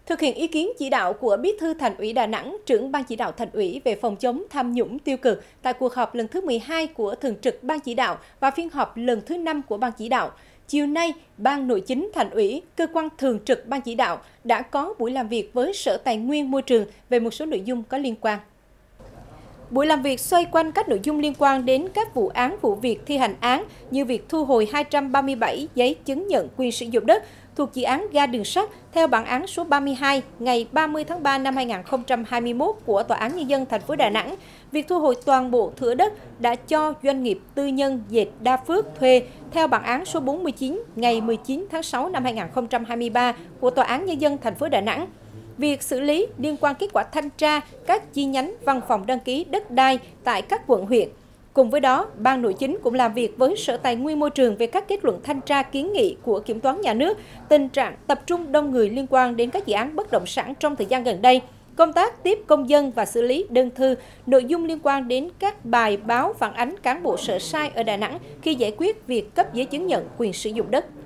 Thực hiện ý kiến chỉ đạo của Bí thư Thành ủy Đà Nẵng, trưởng Ban chỉ đạo Thành ủy về phòng chống tham nhũng tiêu cực tại cuộc họp lần thứ 12 của Thường trực Ban chỉ đạo và phiên họp lần thứ 5 của Ban chỉ đạo, chiều nay, Ban Nội chính Thành ủy, cơ quan thường trực Ban chỉ đạo đã có buổi làm việc với Sở Tài nguyên Môi trường về một số nội dung có liên quan. Buổi làm việc xoay quanh các nội dung liên quan đến các vụ án vụ việc thi hành án như việc thu hồi 237 giấy chứng nhận quyền sử dụng đất thuộc dự án ga đường sắt theo bản án số 32 ngày 30 tháng 3 năm 2021 của Tòa án Nhân dân thành phố Đà Nẵng, việc thu hồi toàn bộ thửa đất đã cho doanh nghiệp tư nhân dệt Đa Phước thuê theo bản án số 49 ngày 19 tháng 6 năm 2023 của Tòa án Nhân dân thành phố Đà Nẵng. Việc xử lý liên quan kết quả thanh tra các chi nhánh văn phòng đăng ký đất đai tại các quận huyện. Cùng với đó, Ban Nội chính cũng làm việc với Sở Tài nguyên Môi trường về các kết luận thanh tra kiến nghị của Kiểm toán Nhà nước, tình trạng tập trung đông người liên quan đến các dự án bất động sản trong thời gian gần đây, công tác tiếp công dân và xử lý đơn thư, nội dung liên quan đến các bài báo phản ánh cán bộ sở sai ở Đà Nẵng khi giải quyết việc cấp giấy chứng nhận quyền sử dụng đất.